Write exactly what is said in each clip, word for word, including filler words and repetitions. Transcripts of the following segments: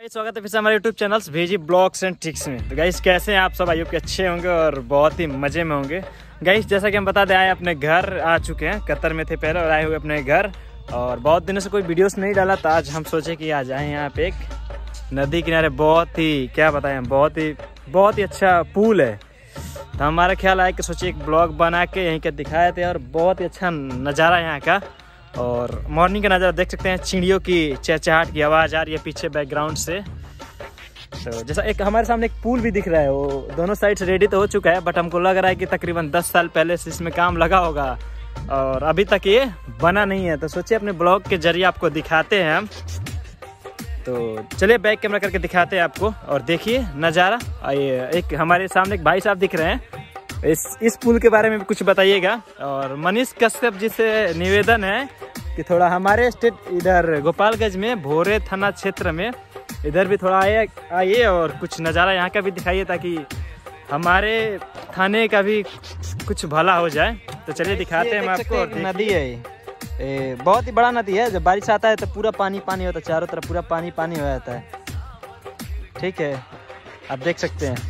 Guys स्वागत है फिर से हमारे यूट्यूब चैनल भेजी ब्लॉग्स एंड ट्रिक्स में। तो गाइस कैसे हैं आप सब? आयोग के अच्छे होंगे और बहुत ही मजे में होंगे। गाइस जैसा कि हम बता दें आए अपने घर आ चुके हैं, कतर में थे पहले और आए हुए अपने घर, और बहुत दिनों से कोई वीडियोस नहीं डाला था। आज हम सोचे कि आज आए यहाँ पे एक नदी किनारे, बहुत ही क्या बताएं, बहुत ही बहुत ही अच्छा पूल है। तो हमारा ख्याल आया कि सोचे एक ब्लॉग बना के यहीं के दिखाए थे, और बहुत ही अच्छा नज़ारा यहाँ का। और मॉर्निंग का नज़ारा देख सकते हैं, चिड़ियों की चहचहाट की आवाज़ आ रही है पीछे बैकग्राउंड से। तो जैसा एक हमारे सामने एक पूल भी दिख रहा है, वो दोनों साइड से रेडी तो हो चुका है, बट हमको लग रहा है कि तकरीबन दस साल पहले से इसमें काम लगा होगा और अभी तक ये बना नहीं है। तो सोचिए अपने ब्लॉग के जरिए आपको दिखाते हैं हम। तो चलिए बैक कैमरा करके दिखाते हैं आपको और देखिए नज़ारा। ये एक हमारे सामने एक भाई साहब दिख रहे हैं, इस इस पुल के बारे में भी कुछ बताइएगा। और मनीष कश्यप जी से निवेदन है कि थोड़ा हमारे स्टेट इधर गोपालगंज में भोरे थाना क्षेत्र में इधर भी थोड़ा आइए आइए और कुछ नज़ारा यहाँ का भी दिखाइए, ताकि हमारे थाने का भी कुछ भला हो जाए। तो चलिए दिखाते हैं हम आपको। और नदी है ये, बहुत ही बड़ा नदी है। जब बारिश आता है तो पूरा पानी पानी होता है, चारों तरफ पूरा पानी पानी हो जाता है। ठीक है, आप देख सकते हैं।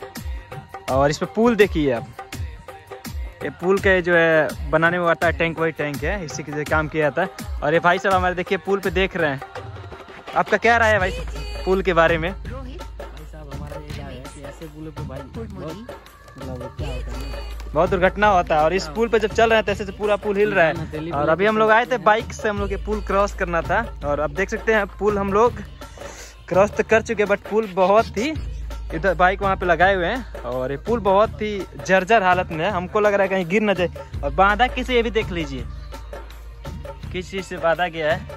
और इस पे पुल देखिए आप, ये पुल के जो है बनाने में आता है टैंक, वही टैंक है, इसी के काम किया जाता है। और ये भाई साहब हमारे देखिए पुल पे देख रहे हैं। आपका क्या राय है भाई पुल के बारे में? भाई साहब हमारा ये है कि ऐसे पुल पे भाई बहुत क्या होता है, बहुत दुर्घटना होता है। और इस पुल पे जब चल रहे हैं तैसे से पूरा पुल हिल रहा है। और अभी हम लोग आए थे बाइक से, हम लोग ये पुल क्रॉस करना था, और अब देख सकते हैं पुल हम लोग क्रॉस तो कर चुके हैं, बट पुल बहुत ही इधर बाइक वहाँ पे लगाए हुए हैं। और ये पुल बहुत ही जर्जर हालत में है, हमको लग रहा है कहीं गिर न जाए। और बांधा किसे, ये भी देख लीजिए किस चीज़ से बांधा गया है,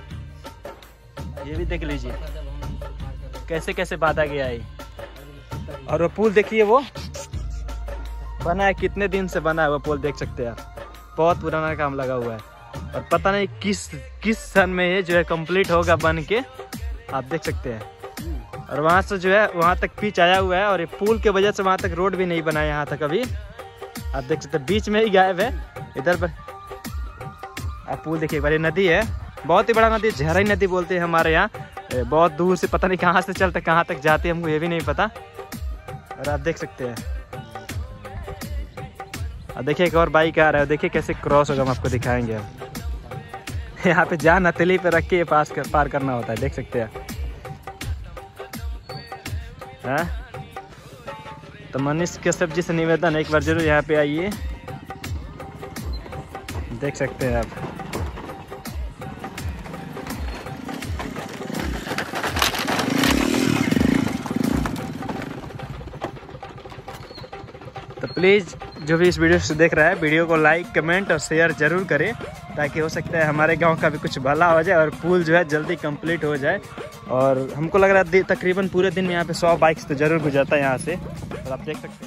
ये भी देख लीजिए कैसे कैसे बांधा गया है। और वो पुल देखिए, वो बना है कितने दिन से बना है वो पुल, देख सकते हैं आप, बहुत पुराना काम लगा हुआ है। और पता नहीं किस किस सन में ये जो है कंप्लीट होगा बन के, आप देख सकते हैं। और वहाँ से जो है वहाँ तक पिच आया हुआ है, और ये पुल के वजह से वहाँ तक रोड भी नहीं बना है यहाँ तक अभी। आप देख सकते हैं बीच में ही गायब है इधर पर। आप पुल देखिए, बड़ी नदी है, बहुत ही बड़ा नदी, झरई नदी बोलते हैं हमारे यहाँ। बहुत दूर से पता नहीं कहाँ से चलते कहाँ तक जाते हैं, हमको ये भी नहीं पता। और आप देख सकते हैं, और देखिए एक और बाइक आ रहा है, देखिए कैसे क्रॉस होगा, हम आपको दिखाएंगे। यहाँ पे जान हथेली पे रख के पास कर, पार करना होता है, देख सकते हैं। हाँ, तो मनीष कश्यप जी से निवेदन है, एक बार जरूर यहाँ पे आइए, देख सकते हैं आप। तो प्लीज़ जो भी इस वीडियो से देख रहा है, वीडियो को लाइक कमेंट और शेयर जरूर करें, ताकि हो सकता है हमारे गांव का भी कुछ भला हो जाए और पुल जो है जल्दी कंप्लीट हो जाए। और हमको लग रहा है तकरीबन पूरे दिन में यहाँ पे सौ बाइक्स तो जरूर गुजरता है यहाँ से, और आप देख सकते हैं।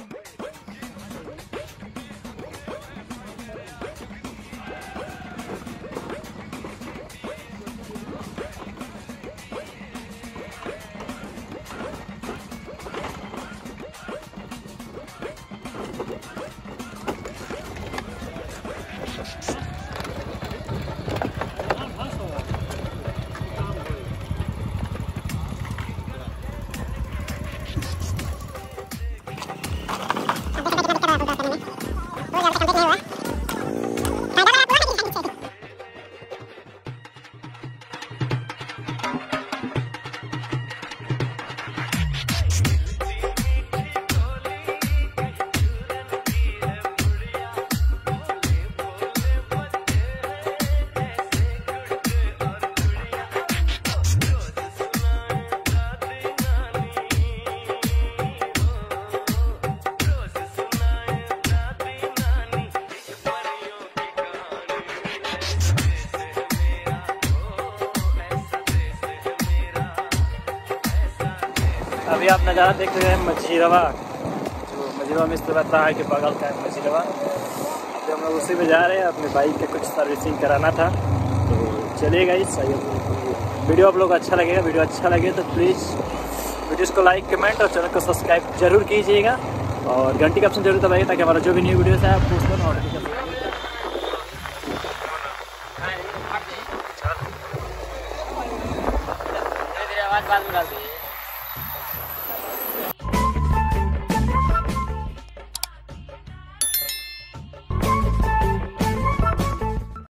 अभी आप नज़ारा देख रहे हैं मझीरवा, जो मझीरवा में इस्तेमाल है कि बगल का है मझीरवा। अभी हम लोग उसी में जा रहे हैं, अपने बाइक के कुछ सर्विसिंग कराना था। तो चलिएगा, इस वीडियो आप लोग अच्छा लगेगा। वीडियो अच्छा लगे तो प्लीज़ वीडियोस को लाइक कमेंट और चैनल को सब्सक्राइब जरूर कीजिएगा, और घंटी का ऑप्शन जरूर दबाइए, ताकि हमारा जो भी न्यू वीडियोस है आपको उसको नोटिफिकेशन। आवाज बाद में डाल दीजिए। है।